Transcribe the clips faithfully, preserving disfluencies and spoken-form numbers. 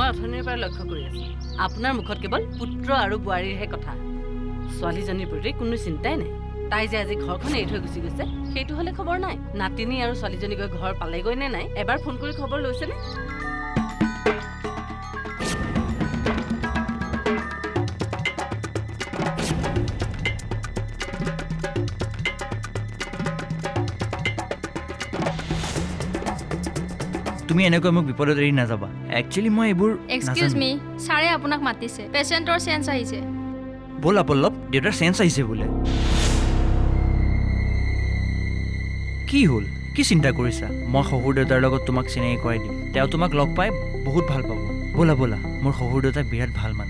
অথনিৰ পৰা লক্ষ্য কৰি আছো আপোনাৰ মুখত কেৱল পুত্ৰ আৰু বোৱাৰীৰহে কথা ছোৱালীজনীৰ প্ৰতি কোনো চিন্তাই নাই তাই যে আজি ঘৰখন এৰি থৈ গুচি গৈছে সেইটো হলে খবৰ নাই নাতিনী আৰু ছোৱালীজনী গৈ ঘৰ পালেগৈ নে নাই এবাৰ ফোন কৰি খবৰ লৈছেনে তুমি এনেকৈ মোক বিপদত এৰি নাযাবা একচুৱেলি মই এইবোৰ এক্সকিউজ মি ছাৰে আপোনাক মাতিছে পেচেণ্টৰ চেঞ্চ আহিছে ব'লা পল্লৱ দেউতাৰ চেঞ্চ আহিছে বোলে কি হ'ল কি চিন্তা কৰিছা মই শহুৰ দেউতাৰ লগত তোমাক চিনাকি কৰাই দিম তেওঁ তোমাক লগ পাই বহুত ভাল পাব ব'লা ব'লা মোৰ শহুৰ দেউতা বিৰাট ভাল মানুহ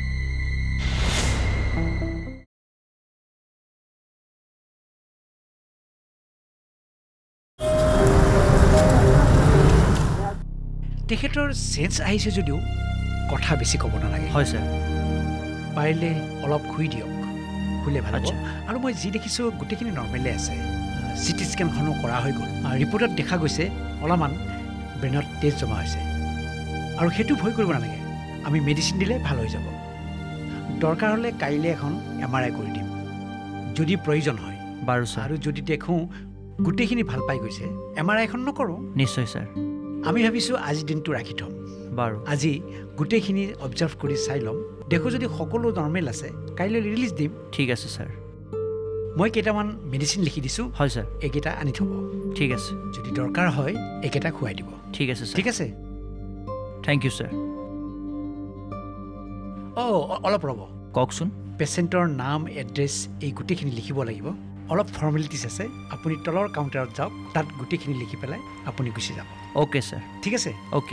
তেখেতৰ চেঞ্চ আহিছে যদিও কথা বেছি ক'ব নালাগে হয় ছাৰ পাৰিলে অলপ শুই দিয়ক শুলে ভাল হ'ব আৰু মই যি দেখিছোঁ গোটেইখিনি নৰ্মেলে আছে চিটি স্কেনখনো কৰা হৈ গ'ল ৰিপৰ্টত দেখা গৈছে অলপমান ব্ৰেইনত তেজ জমা হৈছে আৰু সেইটো ভয় কৰিব নালাগে আমি মেডিচিন দিলে ভাল হৈ যাব দৰকাৰ হ'লে কাইলৈ এখন এম আৰ আই কৰি দিম যদি প্ৰয়োজন হয় বাৰু ছাৰ আৰু যদি দেখোঁ গোটেইখিনি ভাল পাই গৈছে এম আৰ আইখন নকৰোঁ নিশ্চয় ছাৰ আমি ভাবিছোঁ আজিৰ দিনটো ৰাখি থ'ম বাৰু আজি গোটেইখিনি অবজাৰ্ভ কৰি চাই ল'ম দেখোঁ যদি সকলো নৰ্মেল আছে কাইলৈ ৰিলিজ দিম ঠিক আছে ছাৰ মই কেইটামান মেডিচিন লিখি দিছোঁ হয় ছাৰ এইকেইটা আনি থ'ব ঠিক আছে যদি দৰকাৰ হয় এইকেইটা খুৱাই দিব ঠিক আছে ছাৰ ঠিক আছে থেংক ইউ ছাৰ অঁ অলপ ৰ'ব কওকচোন পেচেণ্টৰ নাম এড্ৰেছ এই গোটেইখিনি লিখিব লাগিব অলপ ফৰ্মেলিটিছ আছে আপুনি তলৰ কাউণ্টাৰত যাওক তাত গোটেইখিনি লিখি পেলাই আপুনি গুচি যাব অ'কে ছাৰ ঠিক আছে অ'কে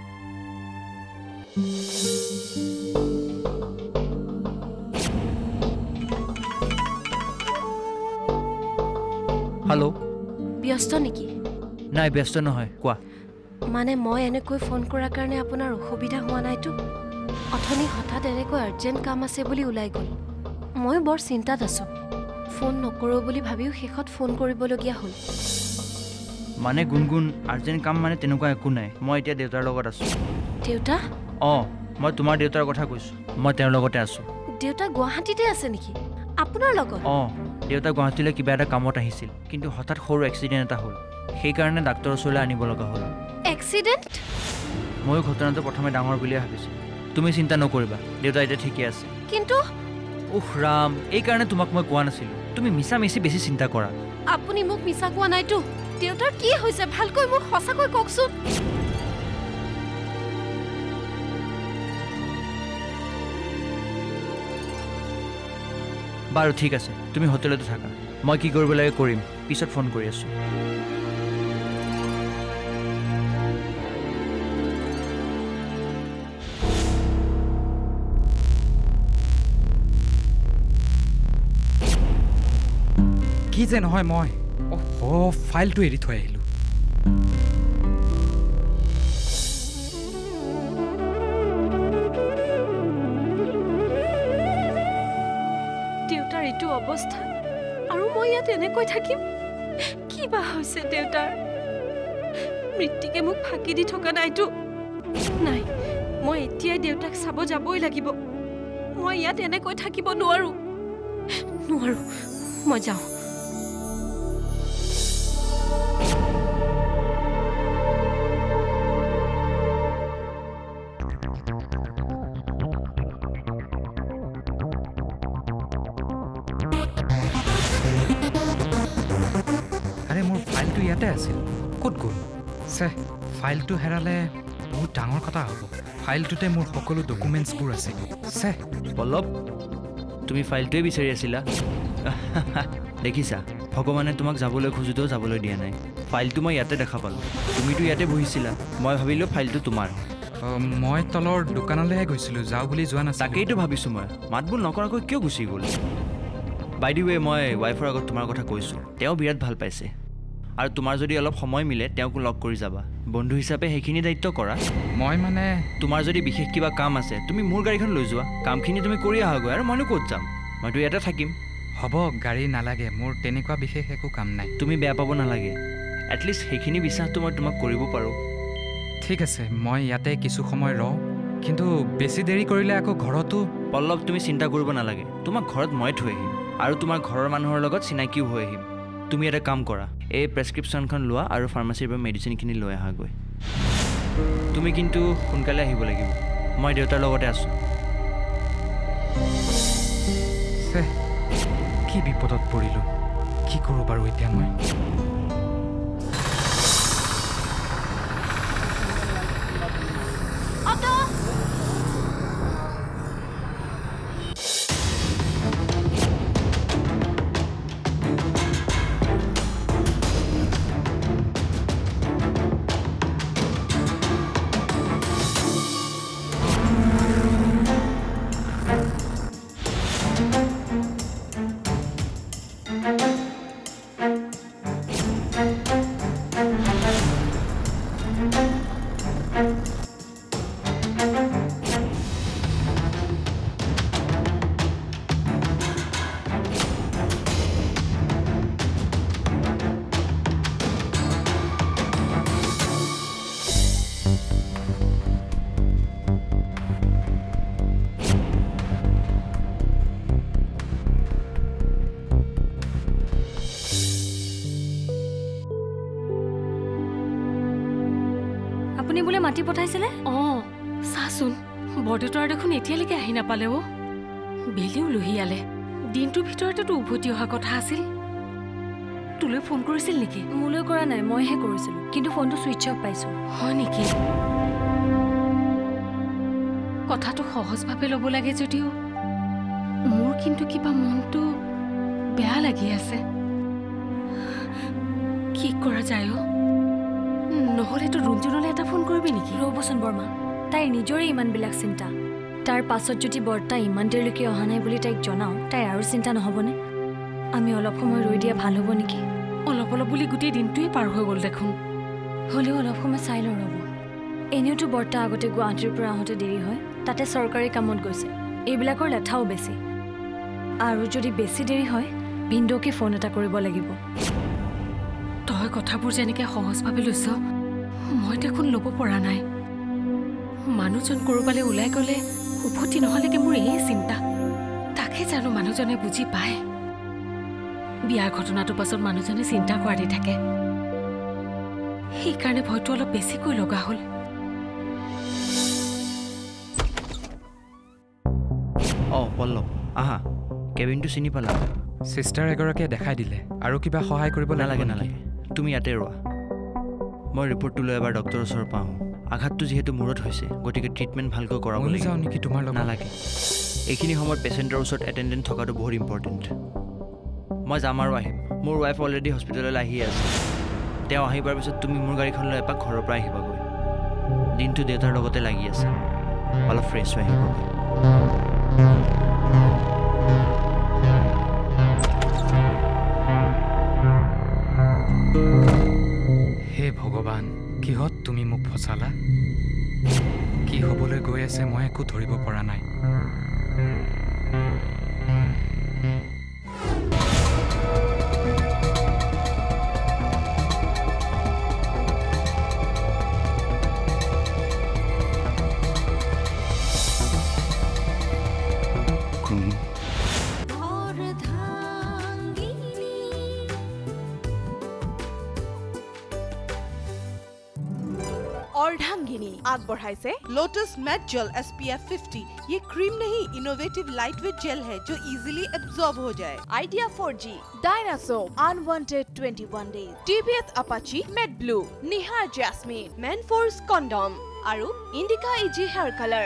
হেল্ল' ব্যস্ত নেকি নাই ব্যস্ত নহয় কোৱা মানে মই এনেকৈ ফোন কৰাৰ কাৰণে আপোনাৰ অসুবিধা হোৱা নাইতো অথনি হঠাৎ এনেকৈ আৰ্জেণ্ট কাম আছে বুলি ওলাই গ'ল মই বৰ চিন্তাত আছোঁ ফোন নকৰোঁ বুলি ভাবিও শেষত ফোন কৰিবলগীয়া হ'ল মানে গুণগুণ আৰ্জেণ্ট কাম মানে তেনেকুৱা একো নাই মই এতিয়া দেউতাৰ লগত আছোঁ দেউতা অঁ মই তোমাৰ দেউতাৰ কথা কৈছোঁ মই তেওঁৰ লগতে আছোঁ দেউতা গুৱাহাটীতে আছে নেকি আপোনাৰ লগত অঁ দেউতা গুৱাহাটীলৈ কিবা এটা কামত আহিছিল কিন্তু হঠাৎ সৰু এক্সিডেণ্ট এটা হ'ল সেইকাৰণে ডাক্তৰৰ ওচৰলৈ আনিব লগা হ'ল এক্সিডেণ্ট ময়ো ঘটনাটো প্ৰথমে ডাঙৰ বুলিয়ে ভাবিছোঁ তুমি চিন্তা নকৰিবা দেউতা এতিয়া ঠিকে আছে কিন্তু উহ ৰাম এইকাৰণে তোমাক মই কোৱা নাছিলোঁ তুমি মিছা মিছি বেছি চিন্তা কৰা আপুনি মোক মিছা কোৱা নাইতো দেউতাৰ কি হৈছে ভালকৈ মোক সঁচাকৈ কওকচোন বাৰু ঠিক আছে তুমি হোটেলতে থাকা মই কি কৰিব লাগে কৰিম পিছত ফোন কৰি আছোঁ কি যে নহয় মই অহ ফাইলটো এৰি থৈ আহিলোঁ দেউতাৰ এইটো অৱস্থা আৰু মই ইয়াত এনেকৈ থাকিম কি বা হৈছে দেউতাৰ মৃত্যুকে মোক ফাঁকি দি থকা নাইতো নাই মই এতিয়াই দেউতাক চাব যাবই লাগিব মই ইয়াত এনেকৈ থাকিব নোৱাৰোঁ নোৱাৰোঁ মই যাওঁ ইয়াতে আছিল ক'ত গ'ল চে ফাইলটো হেৰালে বহুত ডাঙৰ কথা হ'ব ফাইলটোতে মোৰ সকলো ডকুমেণ্টছবোৰ আছিল চে পল্লৱ তুমি ফাইলটোৱে বিচাৰি আছিলা দেখিছা ভগৱানে তোমাক যাবলৈ খোজোতেও যাবলৈ দিয়া নাই ফাইলটো মই ইয়াতে দেখা পালোঁ তুমিতো ইয়াতে বহিছিলা মই ভাবিলোঁ ফাইলটো তোমাৰ মই তলৰ দোকানলৈহে গৈছিলোঁ যাওঁ বুলি যোৱা নাছিল তাকেইতো ভাবিছোঁ মই মাত বোল নকৰাকৈ কিয় গুচি গ'ল বাই দি ৱে মই ৱাইফৰ আগত তোমাৰ কথা কৈছোঁ তেওঁ বিৰাট ভাল পাইছে আৰু তোমাৰ যদি অলপ সময় মিলে তেওঁক লগ কৰি যাবা বন্ধু হিচাপে সেইখিনি দায়িত্ব কৰা মই মানে তোমাৰ যদি বিশেষ কিবা কাম আছে তুমি মোৰ গাড়ীখন লৈ যোৱা কামখিনি তুমি কৰি আহাগৈ আৰু মইনো ক'ত যাম মইতো ইয়াতে থাকিম হ'ব গাড়ী নালাগে মোৰ তেনেকুৱা বিশেষ একো কাম নাই তুমি বেয়া পাব নালাগে এটলিষ্ট সেইখিনি বিশ্বাসটো মই তোমাক কৰিব পাৰোঁ ঠিক আছে মই ইয়াতে কিছু সময় ৰওঁ কিন্তু বেছি দেৰি কৰিলে আকৌ ঘৰতো পল্লৱ তুমি চিন্তা কৰিব নালাগে তোমাক ঘৰত মই থৈ আহিম আৰু তোমাৰ ঘৰৰ মানুহৰ লগত চিনাকিও হৈ আহিম তুমি এটা কাম কৰা এই প্ৰেছক্ৰিপশ্যনখন লোৱা আৰু ফাৰ্মাচীৰ পৰা মেডিচিনখিনি লৈ আহাগৈ তুমি কিন্তু সোনকালে আহিব লাগিব মই দেউতাৰ লগতে আছোঁ কি বিপদত পৰিলোঁ কি কৰোঁ বাৰু এতিয়া মই আপুনি বোলে মাতি পঠাইছিলে অঁ চাচোন বৰদেউতাৰ দেখোন এতিয়ালৈকে আহি নাপালে অ' বেলিও লুহিয়ালে দিনটোৰ ভিতৰতেতো উভতি অহা কথা আছিল তোলৈ ফোন কৰিছিল নেকি মোলৈ কৰা নাই মইহে কৰিছিলোঁ কিন্তু ফোনটো ছুইচ অফ পাইছোঁ হয় নেকি কথাটো সহজভাৱে ল'ব লাগে যদিও মোৰ কিন্তু কিবা মনটো বেয়া লাগি আছে কি কৰা যায় অ' নহ'লেতো ৰুমজনলৈ এটা ফোন কৰিবি নেকি ৰ'বচোন বৰ্মা তাইৰ নিজৰে ইমানবিলাক চিন্তা তাৰ পাছত যদি বৰ্তা ইমান দেৰিলৈকে অহা নাই বুলি তাইক জনাওঁ তাইৰ আৰু চিন্তা নহ'বনে আমি অলপ সময় ৰৈ দিয়া ভাল হ'ব নেকি অলপ অলপ বুলি গোটেই দিনটোৱে পাৰ হৈ গ'ল দেখোন হ'লেও অলপ সময় চাই লওঁ ৰ'ব এনেওতো বৰ্তা আগতে গুৱাহাটীৰ পৰা আহোঁতে দেৰি হয় তাতে চৰকাৰী কামত গৈছে এইবিলাকৰ লেঠাও বেছি আৰু যদি বেছি দেৰি হয় ভিনদেউকে ফোন এটা কৰিব লাগিব তই কথাবোৰ যেনেকৈ সহজভাৱে লৈছ মই দেখোন ল'ব পৰা নাই মানুহজন ক'ৰবালৈ ওলাই গ'লে উভতি নহ'লেকে মোৰ এই চিন্তা তাকে জানো মানুহজনে বুজি পায় বিয়াৰ ঘটনাটোৰ পাছত মানুহজনে চিন্তা কৰাতে থাকে সেইকাৰণে ভয়টো অলপ বেছিকৈ লগা হ'ল অঁ পল্লৱ আহা কেবিনটো চিনি পালা চিষ্টাৰ এগৰাকীয়ে দেখাই দিলে আৰু কিবা সহায় কৰিব নালাগে নালাগে তুমি ইয়াতে ৰোৱা মই ৰিপৰ্টটো লৈ এবাৰ ডক্টৰৰ ওচৰৰ পৰা আহোঁ আঘাতটো যিহেতু মূৰত হৈছে গতিকে ট্ৰিটমেণ্ট ভালকৈ কৰাব লাগিব যাওঁ নেকি তোমাৰ লগত নালাগে এইখিনি সময়ত পেচেণ্টৰ ওচৰত এটেণ্ডেণ্ট থকাটো বহুত ইম্পৰ্টেণ্ট মই যাম আৰু আহিম মোৰ ৱাইফ অলৰেডি হস্পিটেললৈ আহি আছে তেওঁ আহিবৰ পিছত তুমি মোৰ গাড়ীখন লৈ এপাক ঘৰৰ পৰা আহিবাগৈ দিনটো দেউতাৰ লগতে লাগি আছে অলপ ফ্ৰেছ হৈ আহিবগৈ হে ভগৱান কিহত তুমি মোক ফচালা কি হ'বলৈ গৈ আছে মই একো ধৰিব পৰা নাই अर्धांगिनी आगबढ़ाइसे Lotus matte gel S P F fifty ये क्रीम नहीं इनोवेटिव लाइट वेट जेल है जो इजीली एब्जॉर्ब हो जाए Idea four G dinosaur unwanted twenty one days TVS Apache matte blue Nihar jasmine Manforce condom आरु Indica easy hair colour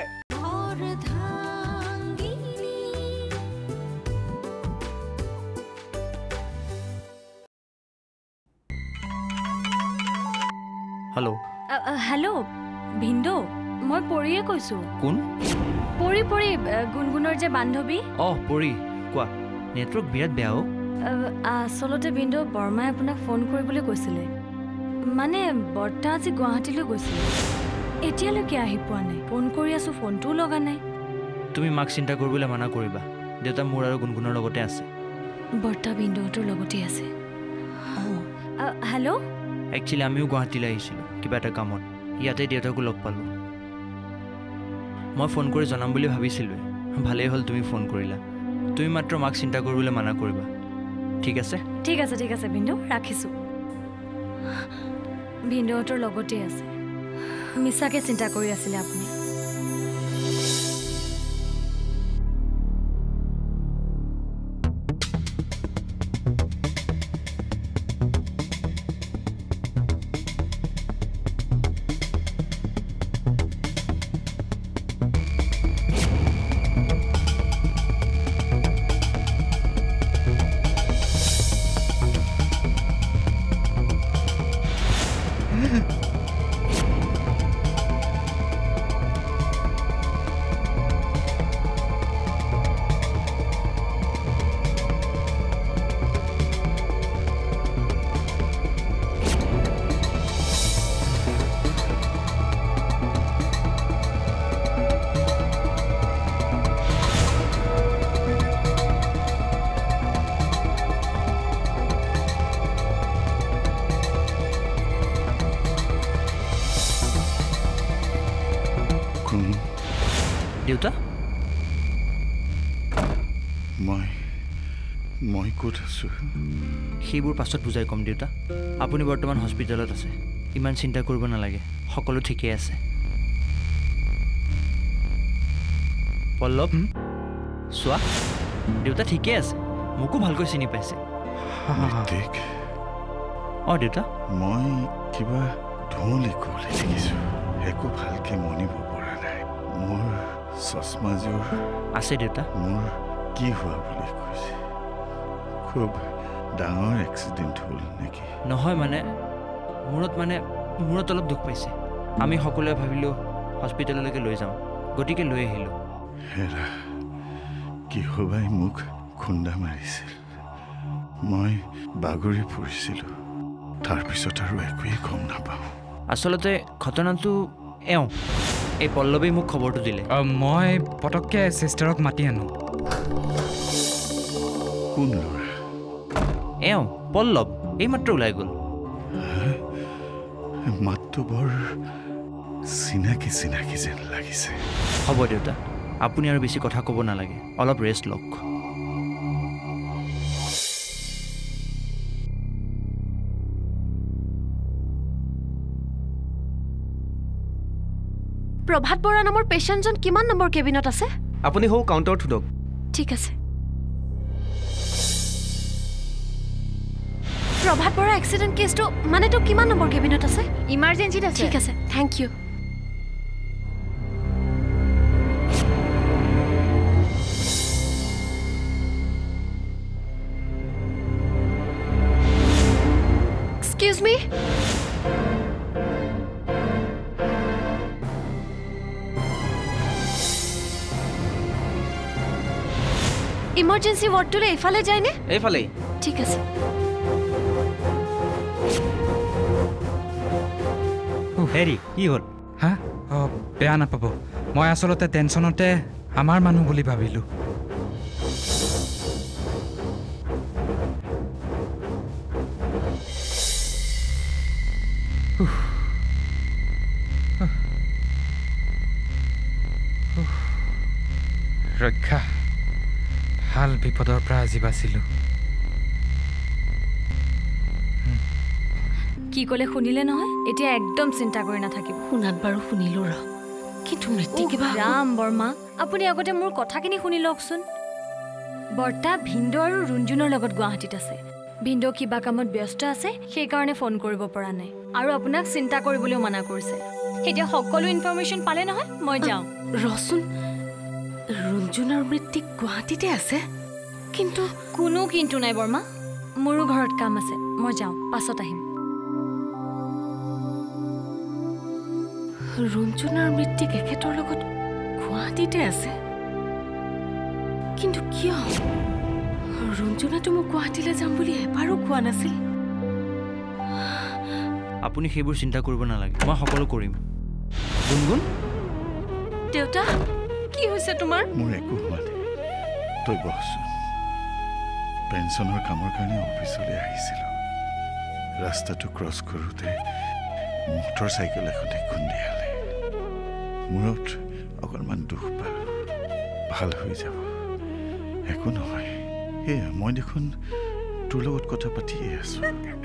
hello' hello' ভিনদেউ মই পৰিয়ে কৈছোঁ কোন পৰি পৰি গুণগুণৰ যে বান্ধৱী অঁ পৰি কোৱা নেটৱৰ্ক বিৰাট বেয়া অ' আচলতে ভিনদেউ বৰ্মাই আপোনাক ফোন কৰিবলৈ কৈছিলে মানে বৰ্তা আজি গুৱাহাটীলৈ গৈছিলে এতিয়ালৈকে আহি পোৱা নাই ফোন কৰি আছোঁ ফোনটোও লগা নাই তুমি মাক চিন্তা কৰিবলৈ মানা কৰিবা দেউতা মোৰ আৰু গুণগুণৰ লগতে আছে বৰ্তা ভিনদেউটোৰ লগতে আছে হেল্ল' একচুৱেলি আমিও গুৱাহাটীলৈ আহিছিলোঁ কিবা এটা কামত ইয়াতে দেউতাকো লগ পালোঁ মই ফোন কৰি জনাম বুলি ভাবিছিলোঁ ভালেই হ'ল তুমি ফোন কৰিলা তুমি মাত্ৰ মাক চিন্তা কৰিবলৈ মানা কৰিবা ঠিক আছে ঠিক আছে ঠিক আছে ভিন্দু ৰাখিছোঁ ভিন্দুহঁতৰ লগতে আছে মিছাকে চিন্তা কৰি আছিলে আপুনি দেউতা মই মই ক'ত আছোঁ সেইবোৰ পাছত বুজাই ক'ম দেউতা আপুনি বৰ্তমান হস্পিটেলত আছে ইমান চিন্তা কৰিব নালাগে সকলো ঠিকেই আছে পল্লৱ চোৱা দেউতা ঠিকেই আছে মোকো ভালকৈ চিনি পাইছে অঁ দেউতা মই কিবা ধুঁৱলি কুঁৱলি দেখিছোঁ একো ভালকৈ মনিব পৰা নাই মোৰ চশমাযোৰ আছে দেউতা মোৰ কি হোৱা বুলি কৈছে খুব ডাঙৰ এক্সিডেণ্ট হ'ল নেকি নহয় মানে মূৰত মানে মূৰত অলপ দুখ পাইছে আমি সকলোৱে ভাবিলোঁ হস্পিটেললৈকে লৈ যাওঁ গতিকে লৈ আহিলোঁ হেৰা কিহবাই মোক খুন্দা মাৰিছিল মই বাগৰি পৰিছিলোঁ তাৰপিছত আৰু একোৱেই গম নাপাওঁ আচলতে ঘটনাটো এওঁ এই পল্লৱী মোক খবৰটো দিলে মই পটককৈ চিষ্টাৰক মাতি আনো কোন ল'ৰা এওঁ পল্লৱ এইমাত্ৰ ওলাই গ'ল মাতটো বৰ চিনাকি চিনাকি যেন লাগিছে হ'ব দেউতা আপুনি আৰু বেছি কথা ক'ব নালাগে অলপ ৰেষ্ট লওক প্ৰভাত বৰা নামৰ পেচেণ্টজন কিমান নম্বৰ কেবিনত আছে আপুনি হৌ কাউণ্টাৰত সোধক ঠিক আছে প্ৰভাত বৰা এক্সিডেণ্ট কেছটো মানেতো কিমান নম্বৰ কেবিনত আছে ইমাৰ্জেঞ্চিত আছে ঠিক আছে thank you excuse me emergency ৱাৰ্ডটোলৈ এইফালে যায়নে এইফালেই ঠিক আছে হেৰি কি হ'ল হা অঁ বেয়া নাপাব মই আচলতে টেনশ্যনতে আমাৰ মানুহ বুলি ভাবিলোঁ ৰক্ষা ভাল বিপদৰ পৰা আজি বাচিলোঁ কি ক'লে শুনিলে নহয় এতিয়া একদম চিন্তা কৰি নাথাকিব শুনাত বাৰু শুনিলো ৰ কিন্তু মৃত্যু কিবা ৰাম বৰ্মা আপুনি আগতে মোৰ কথাখিনি শুনি লওকচোন বৰ্তা ভিন্দু আৰু ৰুঞ্জুনৰ লগত গুৱাহাটীত আছে ভিন্দু কিবা কামত ব্যস্ত আছে সেইকাৰণে ফোন কৰিব পৰা নাই আৰু আপোনাক চিন্তা কৰিবলৈও মানা কৰিছে এতিয়া সকলো ইনফৰমেশ্যন পালে নহয় মই যাওঁ ৰচোন ৰুঞ্জুনৰ মৃত্যু গুৱাহাটীতে আছে কিন্তু কোনো কিন্তু নাই বৰ্মা মোৰো ঘৰত কাম আছে মই যাওঁ পাছত আহিম ৰুঞ্জুনৰ মৃত্যু এখেতৰ লগত গুৱাহাটীতে আছে কিন্তু কিয় ৰুঞ্জুনেতো মোক গুৱাহাটীলৈ যাম বুলি এবাৰো কোৱা নাছিল আপুনি সেইবোৰ চিন্তা কৰিব নালাগে মই সকলো কৰিম গুণগুণ দেউতা কি হৈছে তোমাৰ মোৰ একো হোৱা নাই তই বহচোন পেঞ্চনৰ কামৰ কাৰণে অফিচলৈ আহিছিলোঁ ৰাস্তাটো ক্ৰছ কৰোঁতে মটৰ চাইকেল এখনে খুন্দিয়ালে মূৰত অকণমান দুখ পালোঁ ভাল হৈ যাব একো নহয় সেয়া মই দেখোন তোৰ লগত কথা পাতিয়ে আছোঁ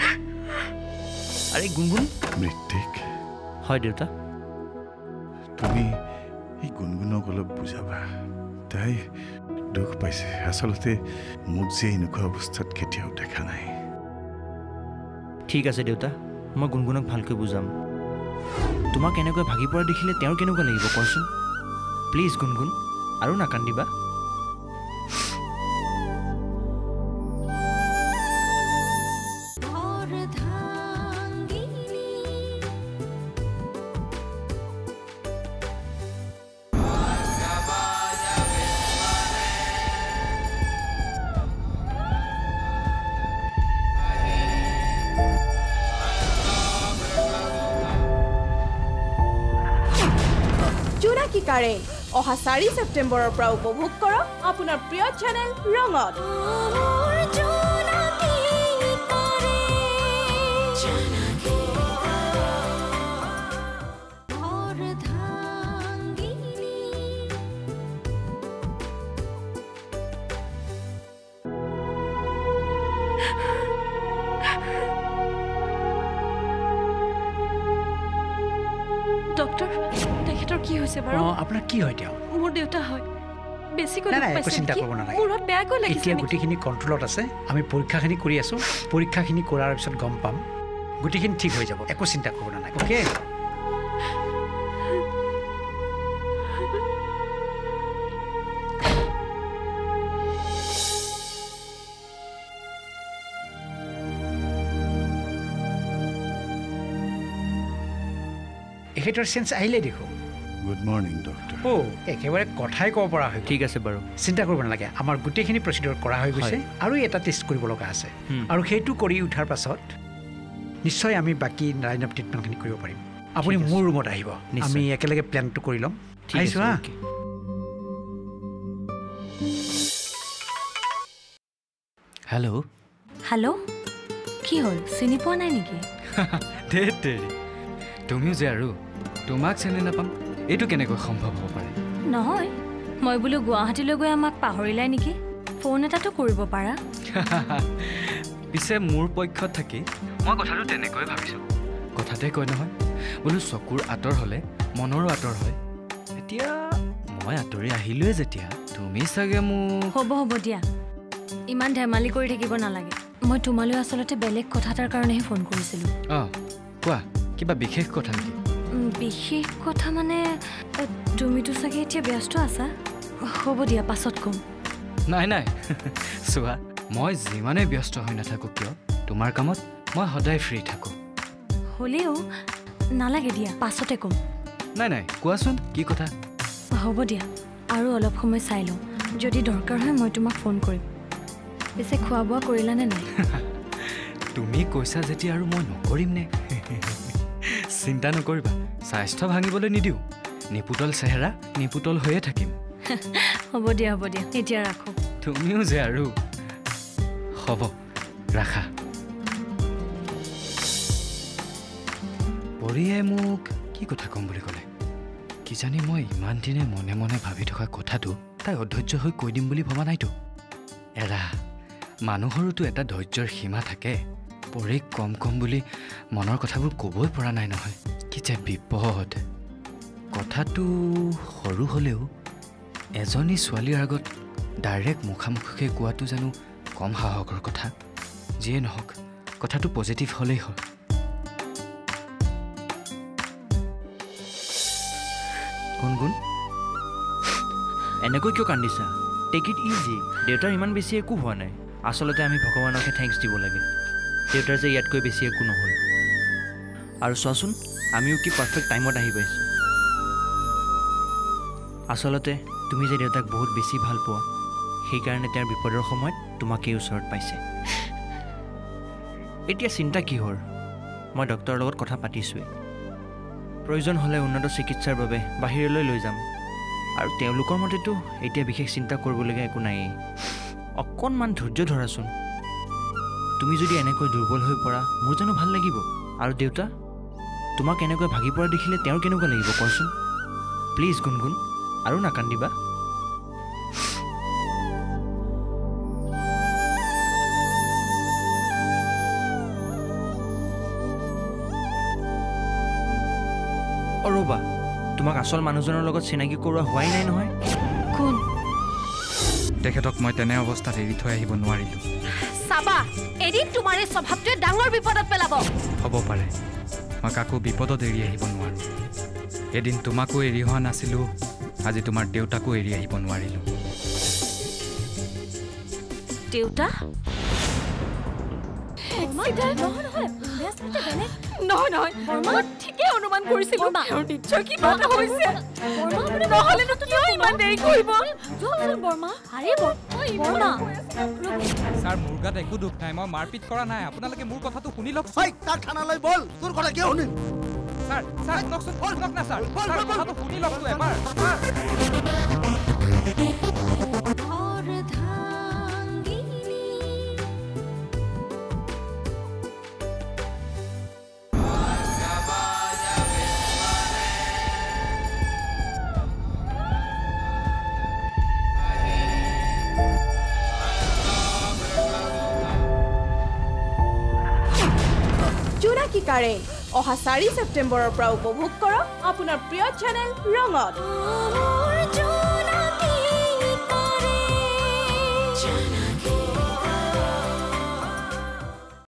আৰে গুণগুণ মৃত্যিক হয় দেউতা তুমি এই গুণগুণক অলপ বুজাবা তাই দুখ পাইছে আচলতে মোক যে এনেকুৱা অৱস্থাত কেতিয়াও দেখা নাই ঠিক আছে দেউতা মই গুণগুণক ভালকৈ বুজাম তোমাক এনেকৈ ভাগি পৰা দেখিলে তেওঁৰ কেনেকুৱা লাগিব কচোন প্লিজ গুণগুণ আৰু নাকান্দিবা অহা চাৰি ছেপ্টেম্বৰৰ পৰা উপভোগ কৰক আপোনাৰ প্ৰিয় চেনেল ৰঙত ডক্টৰ তেখেতৰ কি হৈছে বাৰু আপোনাৰ কি হয় তেওঁ মোৰ দেউতা হয় বেছিকৈ নাই নাই একো চিন্তা কৰিব নালাগে মূৰত বেয়াকৈ লাগিছে এতিয়া গোটেইখিনি কণ্ট্ৰলত আছে আমি পৰীক্ষাখিনি কৰি আছোঁ পৰীক্ষাখিনি কৰাৰ পিছত গম পাম গোটেইখিনি ঠিক হৈ যাব একো চিন্তা কৰিব নালাগে অ'কে এখেতৰ চেঞ্চ আহিলে দেখোঁ গুড মৰ্ণিং ডক্টৰ অ' একেবাৰে কথাই ক'ব পৰা হয় ঠিক আছে বাৰু চিন্তা কৰিব নালাগে আমাৰ গোটেইখিনি প্ৰচিডিউৰ কৰা হৈ গৈছে আৰু এটা টেষ্ট কৰিব লগা আছে আৰু সেইটো কৰি উঠাৰ পাছত নিশ্চয় আমি বাকী লাইন অফ ট্ৰিটমেণ্টখিনি কৰিব পাৰিম আপুনি মোৰ ৰুমত আহিব আমি একেলগে প্লেনটো কৰি ল'ম আহিছোঁ হা হেল্ল' হেল্ল' কি হ'ল চিনি পোৱা নাই নেকি তুমিও যে আৰু তোমাক চিনি নাপাম এইটো কেনেকৈ সম্ভৱ হ'ব পাৰে নহয় মই বোলো গুৱাহাটীলৈ গৈ আমাক পাহৰিলাই নেকি ফোন এটাতো কৰিব পাৰা পিছে মোৰ পক্ষত থাকি মই কথাটো তেনেকৈ ভাবিছোঁ কথাতে কয় নহয় বোলো চকুৰ আঁতৰ হ'লে মনৰো আঁতৰ হয় এতিয়া মই আঁতৰি আহিলোৱে যেতিয়া তুমি চাগে মোক হ'ব হ'ব দিয়া ইমান ধেমালি কৰি থাকিব নালাগে মই তোমালৈ আচলতে বেলেগ কথা এটাৰ কাৰণেহে ফোন কৰিছিলোঁ অঁ কোৱা কিবা বিশেষ কথা নেকি বিশেষ কথা মানে তুমিতো চাগে এতিয়া ব্যস্ত আছা হ'ব দিয়া পাছত ক'ম নাই নাই চোৱা মই যিমানেই ব্যস্ত হৈ নাথাকোঁ কিয় তোমাৰ কামত মই সদায় ফ্ৰী থাকোঁ হ'লেও নালাগে দিয়া পাছতে ক'ম নাই নাই কোৱাচোন কি কথা হ'ব দিয়া আৰু অলপ সময় চাই লওঁ যদি দৰকাৰ হয় মই তোমাক ফোন কৰিম পিছে খোৱা বোৱা কৰিলানে নাই তুমি কৈছা যেতিয়া আৰু মই নকৰিম নে চিন্তা নকৰিবা স্বাস্থ্য ভাঙিবলৈ নিদিওঁ নিপুতল চেহেৰা নিপুতল হৈয়ে থাকিম হ'ব দিয়া হ'ব দিয়া এতিয়া ৰাখোঁ তুমিও যে আৰু হ'ব ৰাখা পৰিয়ে মোক কি কথা ক'ম বুলি ক'লে কিজানি মই ইমান দিনে মনে মনে ভাবি থকা কথাটো তাই অধৈৰ্য হৈ কৈ দিম বুলি ভবা নাইতো এৰা মানুহৰোতো এটা ধৈৰ্যৰ সীমা থাকে পৰীক কম কম বুলি মনৰ কথাবোৰ ক'বই পৰা নাই নহয় কি যে বিপদ কথাটো সৰু হ'লেও এজনী ছোৱালীৰ আগত ডাইৰেক্ট মুখামুখিকৈ কোৱাটো জানো কম সাহসৰ কথা যিয়ে নহওক কথাটো পজিটিভ হ'লেই হ'ল গুণগুণ এনেকৈ কিয় কান্দিছা টেক ইট ইজি দেউতাৰ ইমান বেছি একো হোৱা নাই আচলতে আমি ভগৱানকে থেংকছ দিব লাগে দেউতাৰ যে ইয়াতকৈ বেছি একো নহ'ল আৰু চোৱাচোন আমিও কি পাৰফেক্ট টাইমত আহি পাইছোঁ আচলতে তুমি যে দেউতাক বহুত বেছি ভাল পোৱা সেইকাৰণে তেওঁৰ বিপদৰ সময়ত তোমাকেই ওচৰত পাইছে এতিয়া চিন্তা কিহৰ মই ডক্তৰৰ লগত কথা পাতিছোঁৱেই প্ৰয়োজন হ'লে উন্নত চিকিৎসাৰ বাবে বাহিৰলৈ লৈ যাম আৰু তেওঁলোকৰ মতেতো এতিয়া বিশেষ চিন্তা কৰিবলগীয়া একো নায়েই অকণমান ধৈৰ্য ধৰাচোন তুমি যদি এনেকৈ দুৰ্বল হৈ পৰা মোৰ জানো ভাল লাগিব আৰু দেউতা তোমাক এনেকৈ ভাগি পৰা দেখিলে তেওঁৰ কেনেকুৱা লাগিব কোৱাচোন প্লিজ গুণগুণ আৰু নাকান্দিবা ৰ'বা তোমাক আচল মানুহজনৰ লগত চিনাকি কৰোৱা হোৱাই নাই নহয় কোন তেখেতক মই তেনে অৱস্থাত এৰি থৈ আহিব নোৱাৰিলোঁ চাবা এদিন তোমাৰ এই স্বভাৱটোৱে ডাঙৰ বিপদত পেলাব হ'ব পাৰে মই কাকো বিপদত এৰি আহিব নোৱাৰোঁ এদিন তোমাকো এৰি হোৱা নাছিলোঁ আজি তোমাৰ দেউতাকো এৰি আহিব নোৱাৰিলোঁ দেউতা নহয় নহয় মই ঠিকেই অনুমান কৰিছিলোঁ তেওঁৰ নিশ্চয় কিবা এটা হৈছে নহ'লেনো কিয় ইমান দেৰি কৰিব বৰ্মা আৰে বৰ্মা ছাৰ মোৰ গাত একো দুখ নাই মই মাৰপিট কৰা নাই আপোনালোকে মোৰ কথাটো শুনি লওক তাৰ থানালৈ বল তোৰ কথা কিয় শুনিম ছাৰ ছাৰ শুনকচোন শুনক না ছাৰ ছাৰ কথাটো শুনি লওকতো এবাৰ অহা চাৰি ছেপ্টেম্বৰৰ পৰা উপভোগ কৰক আপোনাৰ প্ৰিয় চেনেল ৰঙত।